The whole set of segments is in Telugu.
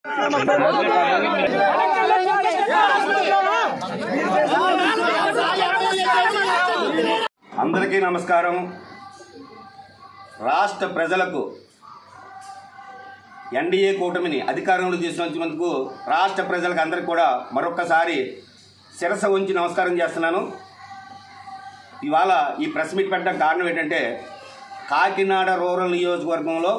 అందరికీ నమస్కారం. రాష్ట్ర ప్రజలకు ఎన్డీఏ కూటమిని అధికారంలో తీసుకొచ్చినందుకు రాష్ట్ర ప్రజలకు అందరికీ కూడా మరొక్కసారి శిరస్సు ఉంచి నమస్కారం చేస్తున్నాను. ఇవాళ ఈ ప్రెస్ మీట్ పెట్టడానికి కారణం ఏంటంటే, కాకినాడ రూరల్ నియోజకవర్గంలో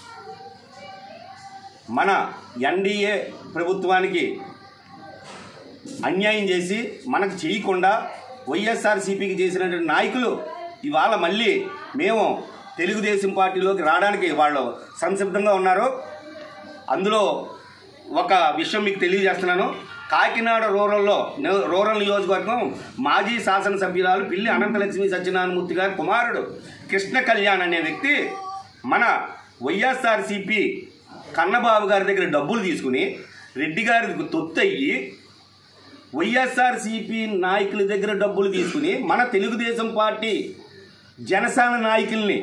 మన ఎన్డీఏ ప్రభుత్వానికి అన్యాయం చేసి మనకు చేయకుండా వైఎస్ఆర్సీపీకి చేసినటువంటి నాయకులు ఇవాళ మళ్ళీ మేము తెలుగుదేశం పార్టీలోకి రావడానికి వాళ్ళు సంసిద్ధంగా ఉన్నారు. అందులో ఒక విషయం మీకు తెలియజేస్తున్నాను. కాకినాడ రూరల్ నియోజకవర్గం మాజీ శాసనసభ్యురాలు పిల్లి అనంతలక్ష్మి సత్యనారాయణమూర్తి గారి కుమారుడు కృష్ణ కళ్యాణ్ అనే వ్యక్తి మన వైఎస్ఆర్సీపీ కన్నబాబు గారి దగ్గర డబ్బులు తీసుకుని రెడ్డి గారికి తొత్తయ్యి వైఎస్ఆర్సీపీ నాయకుల దగ్గర డబ్బులు తీసుకుని మన తెలుగుదేశం పార్టీ జనసేన నాయకుల్ని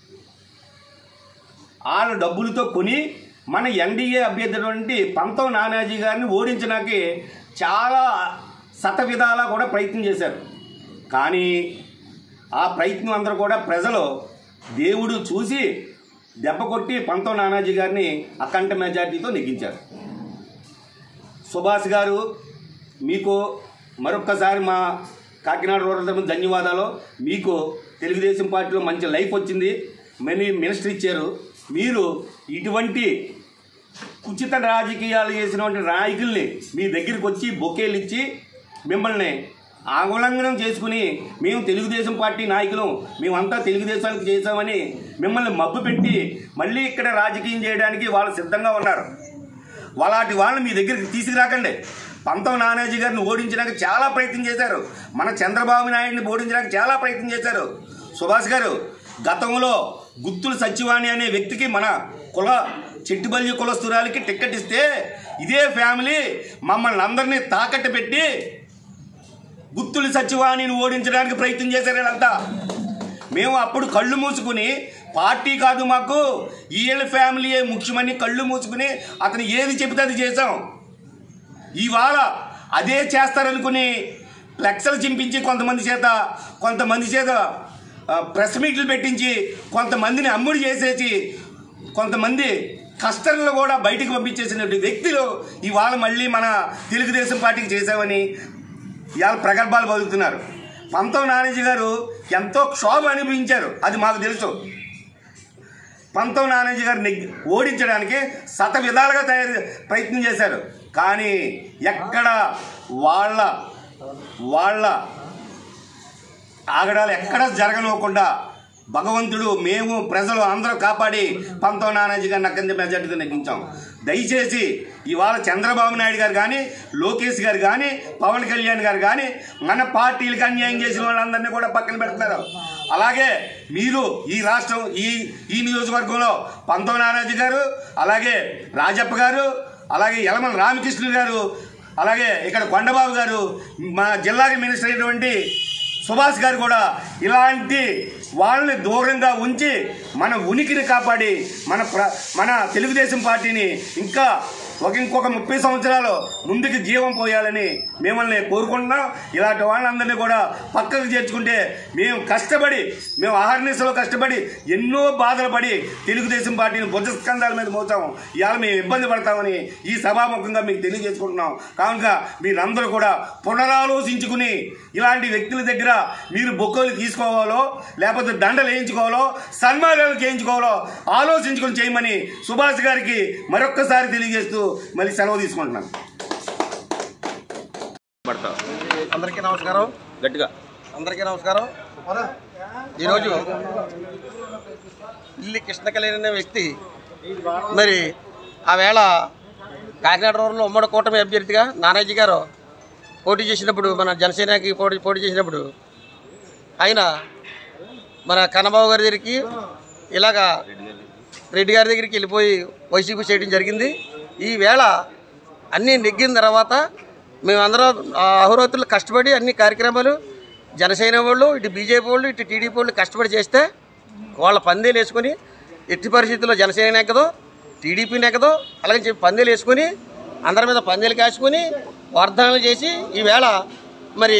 వాళ్ళ డబ్బులతో కొని మన ఎన్డీఏ అభ్యర్థి పంతం నానాజీ గారిని ఓడించడానికి చాలా శతవిధాలా కూడా ప్రయత్నం చేశారు. కానీ ఆ ప్రయత్నం అందరూ కూడా ప్రజలు దేవుడు చూసి దెబ్బ కొట్టి పంతం నానాజీ గారిని అఖండ మెజార్టీతో నెగ్గించారు. సుభాష్ గారు, మీకు మరొక్కసారి మా కాకినాడ రూరల్ తరపున ధన్యవాదాలు. మీకు తెలుగుదేశం పార్టీలో మంచి లైఫ్ వచ్చింది, మినిస్టర్ ఇచ్చారు. మీరు ఇటువంటి ఉచిత రాజకీయాలు చేసినటువంటి నాయకుల్ని మీ దగ్గరికి వచ్చి బొకేలు ఇచ్చి మిమ్మల్ని ఆందోళన చేసుకుని మేము తెలుగుదేశం పార్టీ నాయకులు, మేమంతా తెలుగుదేశానికి చేశామని మిమ్మల్ని మబ్బు పెట్టి మళ్ళీ ఇక్కడ రాజకీయం చేయడానికి వాళ్ళు సిద్ధంగా ఉన్నారు. అలాంటి వాళ్ళని మీ దగ్గరికి తీసుకురాకండి. పంతం నానాజీ గారిని ఓడించడానికి చాలా ప్రయత్నం చేశారు. మన చంద్రబాబు నాయుడిని ఓడించడానికి చాలా ప్రయత్నం చేశారు. సుభాష్ గారు, గతంలో గుత్తుల సచివాణి అనే వ్యక్తికి మన చెట్టుబల్లి కులస్తురాలకి టిక్కెట్ ఇస్తే ఇదే ఫ్యామిలీ మమ్మల్ని అందరినీ తాకట్టు పెట్టి గుత్తుల సచివాణిని ఓడించడానికి ప్రయత్నం చేశారు. వీళ్ళంతా మేము అప్పుడు కళ్ళు మూసుకుని పార్టీ కాదు మాకు ఈఎల్ ఫ్యామిలీయే ముఖ్యమని కళ్ళు మూసుకుని అతను ఏది చెబితే అది చేశాం. ఇవాళ అదే చేస్తారనుకుని ఫ్లెక్స్లు చింపించి కొంతమంది చేత ప్రెస్ మీట్లు పెట్టించి కొంతమందిని అమ్ముడు చేసేసి కొంతమంది కస్టర్లు కూడా బయటికి పంపించేసిన వ్యక్తులు ఇవాళ మళ్ళీ మన తెలుగుదేశం పార్టీకి చేసామని ఇవాళ ప్రగల్భాలు పలుకుతున్నారు. పంతం నానాజీ గారు ఎంతో క్షోభ అనుభవించారు, అది మాకు తెలుసు. పంతం నానాజీ గారిని ఓడించడానికి శతవిధాలుగా ప్రయత్నం చేశారు. కానీ ఎక్కడ వాళ్ళ ఆగడాలు ఎక్కడ జరగనివ్వకుండా భగవంతుడు, మేము, ప్రజలు అందరూ కాపాడి పంతం నానాజీ గారిని అక్కడి మెజార్టీతో నెగ్గించాం. దయచేసి ఇవాళ చంద్రబాబు నాయుడు గారు కానీ, లోకేష్ గారు కానీ, పవన్ కళ్యాణ్ గారు కానీ మన పార్టీలకు అన్యాయం చేసిన వాళ్ళందరినీ కూడా పక్కన పెడుతున్నారు. అలాగే మీరు ఈ రాష్ట్రం ఈ నియోజకవర్గంలో పంతం నానాజీ గారు, అలాగే రాజప్ప గారు, అలాగే యలమల రామకృష్ణ గారు, అలాగే ఇక్కడ కొండబాబు గారు, మా జిల్లాకి మినిస్టర్ అయినటువంటి సుభాష్ గారు కూడా ఇలాంటి వాళ్ళని దూరంగా ఉంచి మన ఉనికిని కాపాడి మన తెలుగుదేశం పార్టీని ఇంకొక 30 సంవత్సరాలు ముందుకు జీవం పోయాలని మిమ్మల్ని కోరుకుంటున్నాం. ఇలాంటి వాళ్ళందరినీ కూడా పక్కకు చేర్చుకుంటే మేము అహర్నిశలో కష్టపడి ఎన్నో బాధలు పడి తెలుగుదేశం పార్టీని భుజస్కంధాల మీద మోసాం. ఇవాళ మేము ఇబ్బంది పడతామని ఈ సభాముఖంగా మీకు తెలియజేసుకుంటున్నాం. కావున మీరందరూ కూడా పునరాలోచించుకుని ఇలాంటి వ్యక్తుల దగ్గర మీరు బొక్కలు తీసుకోవాలో లేకపోతే దండలు వేయించుకోవాలో సన్మానాలు చేయించుకోవాలో ఆలోచించుకొని చేయమని సుభాష్ గారికి మరొక్కసారి తెలియజేస్తూ మళ్ళీ సెలవు తీసుకుంటున్నాను. అందరికీ నమస్కారం. గట్టిగా అందరికీ నమస్కారం. ఈరోజు పిల్లి కృష్ణ కళ్యాణ్ అనే వ్యక్తి మరి ఆ వేళ కాకినాడ రూరల్లో ఉమ్మడి కూటమి అభ్యర్థిగా నానాజీ గారు పోటీ చేసినప్పుడు, మన జనసేనకి పోటీ చేసినప్పుడు ఆయన మన కన్నబాబు గారి దగ్గరికి ఇలాగా రెడ్డి గారి దగ్గరికి వెళ్ళిపోయి వైసీపీ చేయడం జరిగింది. ఈ వేళ అన్నీ నెగ్గిన తర్వాత మేమందరం అహోరాత్రులు కష్టపడి అన్ని కార్యక్రమాలు జనసేన వాళ్ళు, ఇటు బీజేపీ వాళ్ళు, ఇటు టీడీపీ వాళ్ళు కష్టపడి చేస్తే వాళ్ళ పందేలు వేసుకొని ఎట్టి పరిస్థితుల్లో జనసేన ఎక్కదు, టీడీపీ నెక్కదు. అలాగే చెప్పి పందేలు వేసుకొని అందరి మీద పందేలు కాసుకొని వాగ్దానాలు చేసి ఈవేళ మరి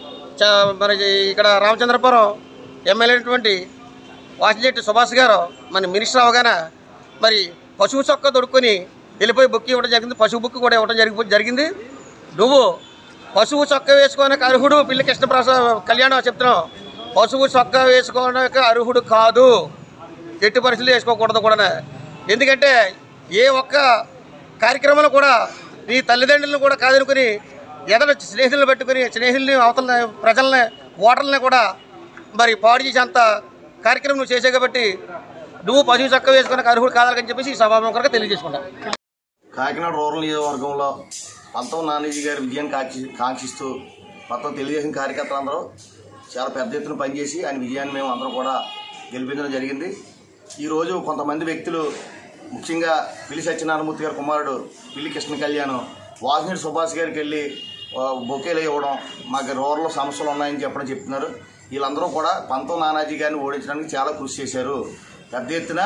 మరి ఇక్కడ రామచంద్రపురం ఎమ్మెల్యే అయినటువంటి వాసిరెడ్డి సుభాష్ గారు మన మినిస్టర్ అవగానే మరి పశువు చొక్క తొడుక్కొని వెళ్ళిపోయి బుక్ ఇవ్వడం జరిగింది. పశువు బుక్ కూడా ఇవ్వడం జరిగింది. నువ్వు పశువు చొక్క వేసుకోవడానికి అర్హుడు పిల్లి కృష్ణప్రసాద్ కళ్యాణ్ చెప్తున్నావు. పశువు చొక్క వేసుకోవడానికి అర్హుడు కాదు, ఎట్టి పరిస్థితులు వేసుకోకూడదు కూడా. ఎందుకంటే ఏ ఒక్క కార్యక్రమంలో కూడా నీ తల్లిదండ్రులను కూడా కాదనుకుని ఎదరు స్నేహితులను పెట్టుకుని స్నేహితుల్ని అవతల ప్రజల్ని ఓటర్లని కూడా మరి పాడు చేసేంత కార్యక్రమం నువ్వు చేసే కాబట్టి నువ్వు పశువు చొక్క వేసుకోవడానికి అర్హుడు కాదని చెప్పేసి ఈ సభాముఖంగా తెలియజేసుకున్నావు. కాకినాడ రూరల్ నియోజకవర్గంలో పంతం నానాజీ గారి విజయాన్ని కాంక్షిస్తూ మొత్తం తెలుగుదేశం కార్యకర్తలందరూ చాలా పెద్ద ఎత్తున పనిచేసి ఆయన విజయాన్ని మేము అందరం కూడా గెలిపించడం జరిగింది. ఈరోజు కొంతమంది వ్యక్తులు ముఖ్యంగా పిల్లి సత్యనారాయణమూర్తి గారి కుమారుడు పిల్లి కృష్ణ కళ్యాణ్ వాసిరెడ్డి సుభాష్ గారికి వెళ్ళి బొకేలు ఇవ్వడం, మాకు రూరల్లో సమస్యలు ఉన్నాయని చెప్తున్నారు. వీళ్ళందరూ కూడా పంతం నానాజీ గారిని ఓడించడానికి చాలా కృషి చేశారు. పెద్ద ఎత్తున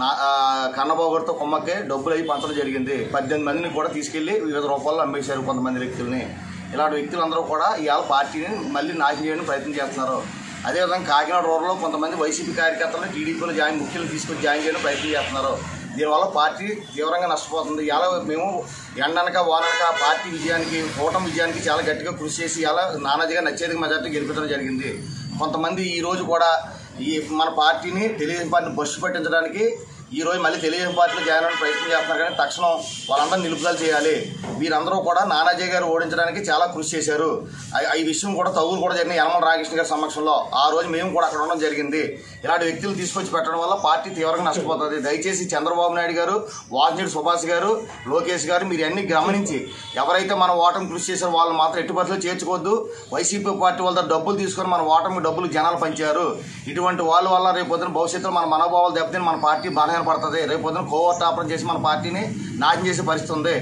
కన్నబాబుతో కొమ్మకే డబ్బులు అవి పంచడం జరిగింది. 18 మందిని కూడా తీసుకెళ్లి వివిధ రూపాల్లో అమ్మేశారు కొంతమంది వ్యక్తుల్ని. ఇలాంటి వ్యక్తులందరూ కూడా ఇవాళ పార్టీని మళ్ళీ నాశనం చేయడానికి ప్రయత్నం చేస్తున్నారు. అదేవిధంగా కాకినాడ రూరల్లో కొంతమంది వైసీపీ కార్యకర్తలను టీడీపీలో ముఖ్యులు తీసుకొని జాయిన్ చేయడానికి ప్రయత్నం చేస్తున్నారు. దీనివల్ల పార్టీ తీవ్రంగా నష్టపోతుంది. ఇలా మేము ఎండనక వానక పార్టీ విజయానికి కూటమి విజయానికి చాలా గట్టిగా కృషి చేసి ఇలా నానాజీగా నచ్చేదిగా మెజార్టీ గెలిపించడం జరిగింది. కొంతమంది ఈరోజు కూడా మన పార్టీని తెలుగుదేశం పార్టీని బస్సు పట్టించడానికి ఈరోజు మళ్ళీ తెలుగుదేశం పార్టీలో జాయిన్ అవ్వడానికి ప్రయత్నం చేస్తున్నారు. కానీ తక్షణం వాళ్ళందరూ నిలుపుదల చేయాలి. వీరందరూ కూడా నానాజీ గారు ఓడించడానికి చాలా కృషి చేశారు. ఈ విషయం కూడా తగులు కూడా జరిగిన యనమల రామకృష్ణ గారి సమక్షంలో ఆ రోజు మేము కూడా అక్కడ ఉండడం జరిగింది. ఇలాంటి వ్యక్తులు తీసుకొచ్చి పెట్టడం వల్ల పార్టీ తీవ్రంగా నష్టపోతుంది. దయచేసి చంద్రబాబు నాయుడు గారు, వాసిరెడ్డి సుభాష్ గారు, లోకేష్ గారు మీరు అన్ని గమనించి ఎవరైతే మన ఓటమి కృషి చేశారో వాళ్ళు మాత్రం ఎట్టి పరిస్థితుల్లో చేర్చుకోవద్దు. వైసీపీ పార్టీ వాళ్ళ డబ్బులు తీసుకొని మన ఓటమి డబ్బులు జనాలు పంచారు. ఇటువంటి వాళ్ళ వల్ల రేపు పొద్దున భవిష్యత్తులో మన మనోభావాలు దెబ్బతిని మన పార్టీ బలహీన పడుతుంది. రేపు పొద్దున కోవర్ట్ ఆపరేట్ చేసి మన పార్టీని నాశనం చేసే పరిస్థితి ఉంది.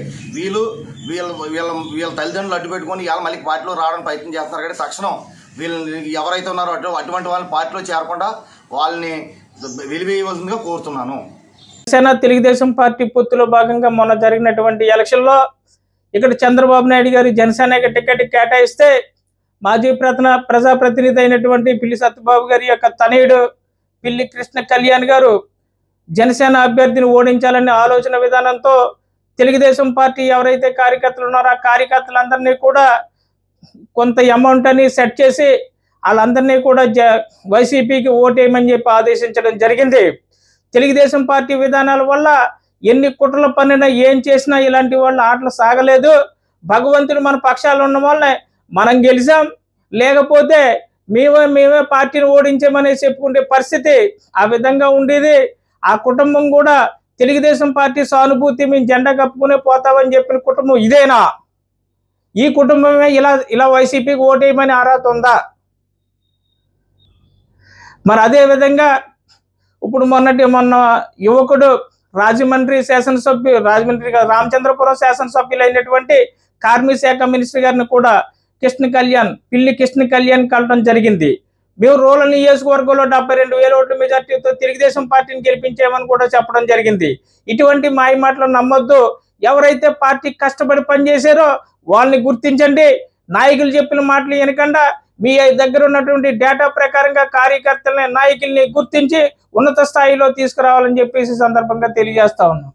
వీళ్ళ తల్లిదండ్రులు అడ్డు పెట్టుకొని ఇవాళ మళ్ళీ పార్టీలో రావడానికి ప్రయత్నం చేస్తున్నారు. కానీ తక్షణం వీళ్ళని ఎవరైతే ఉన్నారో అటువంటి వాళ్ళని పార్టీలో చేరకుండా వాళ్ళని వెలివేయవలసిందిగా కోరుతున్నాను. జనసేన తెలుగుదేశం పార్టీ పొత్తులో భాగంగా మొన్న జరిగినటువంటి ఎలక్షన్లో ఇక్కడ చంద్రబాబు నాయుడు గారు జనసేనకి టికెట్ కేటాయిస్తే మాజీ ప్రజాప్రతినిధి అయినటువంటి పిల్లి సత్యబాబు గారి యొక్క తనయుడు పిల్లి కృష్ణ కళ్యాణ్ గారు జనసేన అభ్యర్థిని ఓడించాలనే ఆలోచన విధానంతో తెలుగుదేశం పార్టీ ఎవరైతే కార్యకర్తలు ఉన్నారో ఆ కార్యకర్తలందరినీ కూడా కొంత అమౌంట్ అని సెట్ చేసి వాళ్ళందరినీ కూడా వైసీపీకి ఓటేయమని చెప్పి ఆదేశించడం జరిగింది. తెలుగుదేశం పార్టీ విధానాల వల్ల ఎన్ని కుట్రలు పన్నినా ఏం చేసినా ఇలాంటి వాళ్ళ ఆటలు సాగలేదు. భగవంతుడు మన పక్షాలు ఉన్న వల్లనే మనం గెలిచాం. లేకపోతే మేమే పార్టీని ఓడించామని చెప్పుకునే పరిస్థితి ఆ విధంగా ఉండేది. ఆ కుటుంబం కూడా తెలుగుదేశం పార్టీ సానుభూతి మేము జెండా కప్పుకునే పోతామని చెప్పిన కుటుంబం ఇదేనా? ఈ కుటుంబమే ఇలా వైసీపీకి ఓటేయమని అర్హత ఉందా? మరి అదే విధంగా ఇప్పుడు మొన్న యువకుడు రాజమండ్రి రామచంద్రపురం శాసనసభ్యులైనటువంటి కార్మిక శాఖ మినిస్టర్ గారిని కూడా పిల్లి కృష్ణ కళ్యాణ్ కలవడం జరిగింది. మేము రూరల్ నియోజకవర్గంలో 72,000 ఓట్ల మెజార్టీతో తెలుగుదేశం పార్టీని గెలిపించామని కూడా చెప్పడం జరిగింది. ఇటువంటి మాయ మాటలు నమ్మొద్దు. ఎవరైతే పార్టీకి కష్టపడి పనిచేశారో వాళ్ళని గుర్తించండి. నాయకులు చెప్పిన మాటలు వినకుండా మీ దగ్గర ఉన్నటువంటి డేటా ప్రకారంగా కార్యకర్తలని నాయకుల్ని గుర్తించి ఉన్నత స్థాయిలో తీసుకురావాలని చెప్పేసి సందర్భంగా తెలియజేస్తా ఉన్నాం.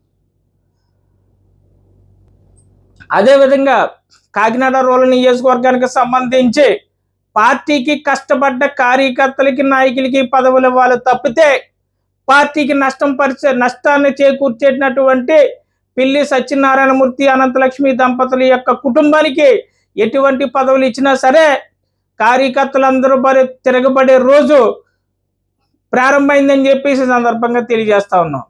అదేవిధంగా కాకినాడ రూరల్ నియోజకవర్గానికి సంబంధించి పార్టీకి కష్టపడ్డ కార్యకర్తలకి నాయకులకి పదవులు ఇవ్వాలి తప్పితే పార్టీకి నష్టాన్ని చేకూర్చేటటువంటి పిల్లి సత్యనారాయణమూర్తి అనంతలక్ష్మి దంపతుల యొక్క కుటుంబానికి ఎటువంటి పదవులు ఇచ్చినా సరే కార్యకర్తలందరూ తిరగబడే రోజు ప్రారంభమైందని చెప్పేసి సందర్భంగా తెలియజేస్తా ఉన్నాం.